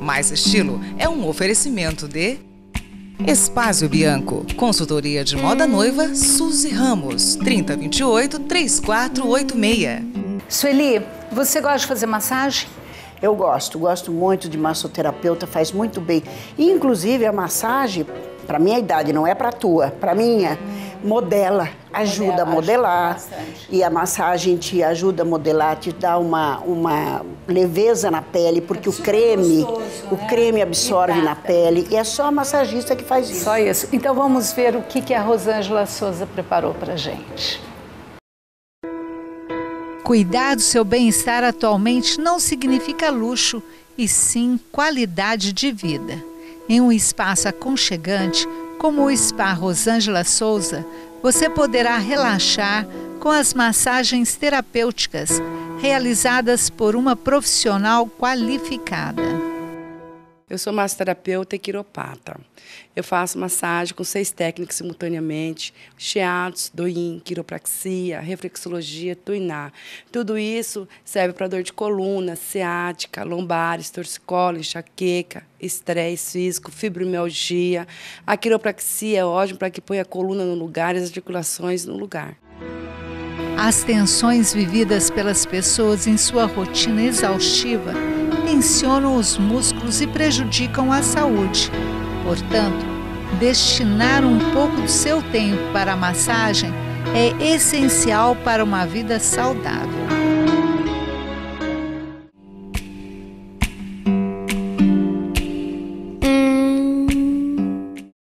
Mais estilo é um oferecimento de Espaço Bianco, consultoria de moda noiva Suzy Ramos, 3028-3486. Sueli, você gosta de fazer massagem? Eu gosto muito de massoterapeuta, faz muito bem. E, inclusive, a massagem, para minha idade, não é para tua, para minha, modela, ajuda a modelar. E a massagem te ajuda a modelar, te dá uma leveza na pele, porque o creme absorve na pele. E é só a massagista que faz isso. Só isso. Então vamos ver o que a Rosângela Souza preparou pra gente. Cuidar do seu bem-estar atualmente não significa luxo, e sim qualidade de vida. Em um espaço aconchegante, como o Spa Rosângela Souza, você poderá relaxar com as massagens terapêuticas realizadas por uma profissional qualificada. Eu sou massoterapeuta e quiropata. Eu faço massagem com 6 técnicas simultaneamente: shiatsu, doin, quiropraxia, reflexologia, tuiná. Tudo isso serve para dor de coluna, ciática, lombares, torcicolo, enxaqueca, estresse físico, fibromialgia. A quiropraxia é ótima para que ponha a coluna no lugar e as articulações no lugar. As tensões vividas pelas pessoas em sua rotina exaustiva tensionam os músculos e prejudicam a saúde. Portanto, destinar um pouco do seu tempo para a massagem é essencial para uma vida saudável.